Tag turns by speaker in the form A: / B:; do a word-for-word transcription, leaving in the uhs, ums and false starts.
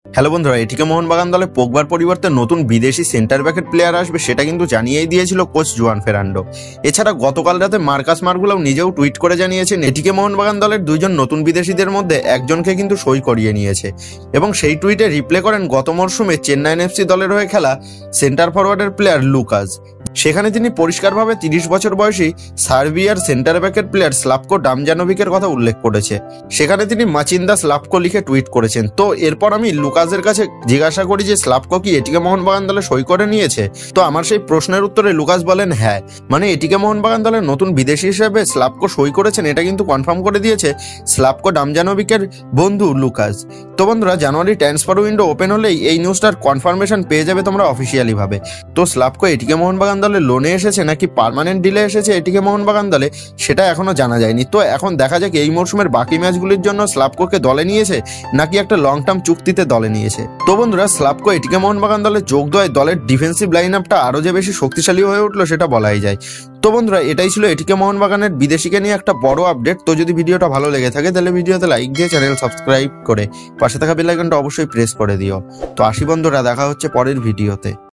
A: Hello বন্ধুরা, এটিকে মোহনবাগান দলে পোগবার পরিবর্তে নতুন বিদেশি সেন্টার ব্যাকের প্লেয়ার আসবে সেটা কিন্তু জানিয়েই দিয়েছিল কোচ জুয়ান ফেরান্ডো। এছাড়া গতকাল রাতে মার্কাস মার্গুলাও নিজেও টুইট করে জানিয়েছেন এটিকে মোহনবাগান দলের দুইজন নতুন বিদেশিদের মধ্যে একজনকে কিন্তু সই করিয়ে নিয়েছে এবং সেই টুইটে রিপ্লে করেন গত মরশুমে চেন্নাইন এফসি দলের হয়ে খেলা সেন্টার ফরওয়ার্ডের প্লেয়ার লুকাস। সেখানে তিনি পরিষ্কারভাবে তিরিশ বছর বয়সী সার্বিয়ার সেন্টার ব্যাকের প্লেয়ার স্লাভকো ডামজানোভিকের কথা উল্লেখ করেছে। সেখানে তিনি মাচিন্দা স্লাভকো লিখে টুইট করেছেন। তো এরপর আমি লুকাসের কাছে জিজ্ঞাসা করি যে স্লাভকো কি এটিকে মোহনবাগান দলে সই করে নিয়েছে। তো আমার সেই প্রশ্নের উত্তরে লুকাস বলেন হ্যাঁ, মানে এটিকে মোহনবাগান দলের নতুন বিদেশি হিসেবে স্লাভকো সই করেছেন, এটা কিন্তু কনফার্ম করে দিয়েছে স্লাভকো ডামজানোভিকের বন্ধু লুকাস। তো বন্ধুরা, জানুয়ারি ট্রান্সফার উইন্ডো ওপেন হলেই এই নিউজটার কনফার্মেশন পেয়ে যাবে তোমরা অফিসিয়ালি ভাবে। তো স্লাভকো এটিকে মোহনবাগান দলে লোনে এসেছে নাকি পার্মানেন্ট ডিলে এসেছে এটিকে মোহনবাগান দলে, সেটা এখনো জানা যায়নি। তো এখন দেখা যাক এই মরশুমের বাকি ম্যাচগুলির জন্য স্লাভকোকে দলে নিয়েছে নাকি একটা লং টার্ম চুক্তিতে দলে নিয়েছে। তো বন্ধুরা, স্লাভকো এটিকে মোহনবাগান দলে যোগ দেওয়ায় দলের ডিফেন্সিভ লাইন আপটা আরো যে বেশি শক্তিশালী হয়ে উঠলো সেটা বলাই যায়। তো বন্ধুরা, এটাই ছিল এটিকে মোহনবাগানের বিদেশিকে নিয়ে একটা বড় আপডেট। তো যদি ভিডিওটা ভালো লেগে থাকে তাহলে ভিডিওতে লাইক দিয়ে চ্যানেল সাবস্ক্রাইব করে পাশে থাকা বেল আইকনটা অবশ্যই প্রেস করে দিও। তো আসি বন্ধুরা, দেখা হচ্ছে পরের ভিডিওতে।